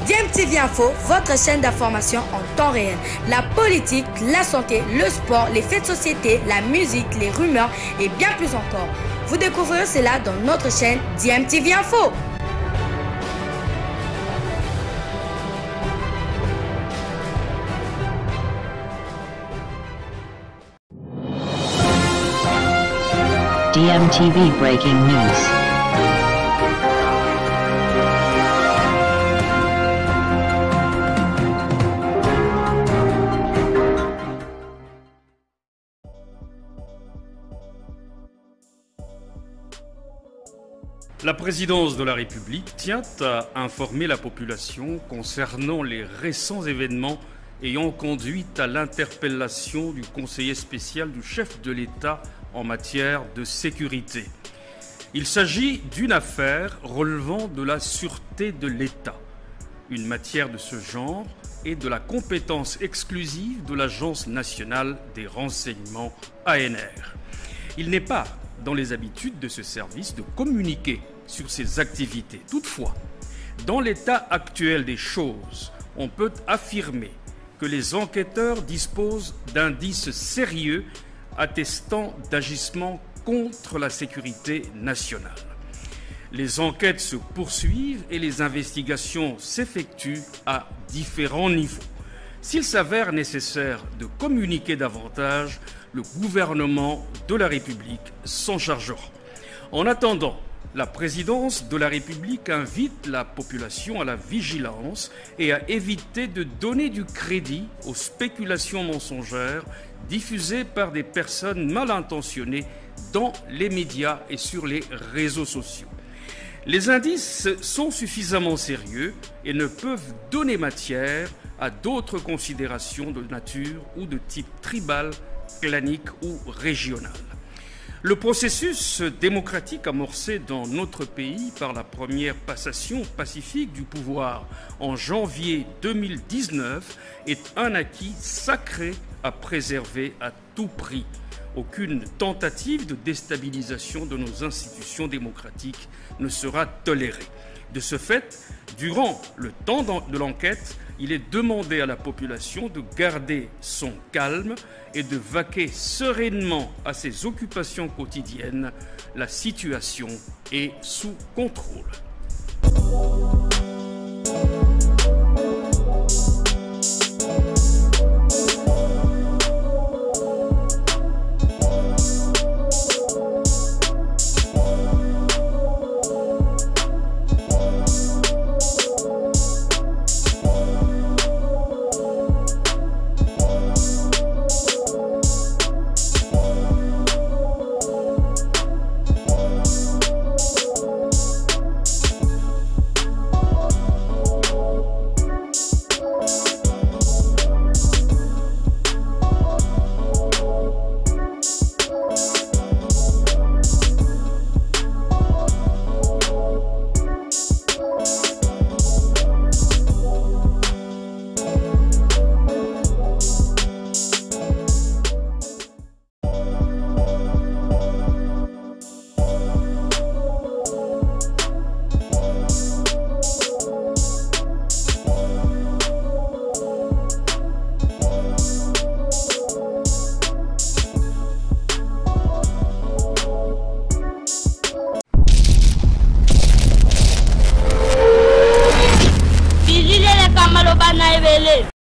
DMTV Info, votre chaîne d'information en temps réel. La politique, la santé, le sport, les faits de société, la musique, les rumeurs et bien plus encore. Vous découvrirez cela dans notre chaîne DMTV Info. DMTV Breaking News. La présidence de la République tient à informer la population concernant les récents événements ayant conduit à l'interpellation du conseiller spécial du chef de l'État en matière de sécurité. Il s'agit d'une affaire relevant de la sûreté de l'État. Une matière de ce genre est de la compétence exclusive de l'Agence nationale des renseignements ANR. Il n'est pas dans les habitudes de ce service de communiquer sur ses activités. Toutefois, dans l'état actuel des choses, on peut affirmer que les enquêteurs disposent d'indices sérieux attestant d'agissements contre la sécurité nationale. Les enquêtes se poursuivent et les investigations s'effectuent à différents niveaux. S'il s'avère nécessaire de communiquer davantage, le gouvernement de la République s'en chargera. En attendant, la présidence de la République invite la population à la vigilance et à éviter de donner du crédit aux spéculations mensongères diffusées par des personnes mal intentionnées dans les médias et sur les réseaux sociaux. Les indices sont suffisamment sérieux et ne peuvent donner matière à d'autres considérations de nature ou de type tribal, clanique ou régional. Le processus démocratique amorcé dans notre pays par la première passation pacifique du pouvoir en janvier 2019 est un acquis sacré à préserver à tout prix. Aucune tentative de déstabilisation de nos institutions démocratiques ne sera tolérée. De ce fait, durant le temps de l'enquête, il est demandé à la population de garder son calme et de vaquer sereinement à ses occupations quotidiennes. La situation est sous contrôle.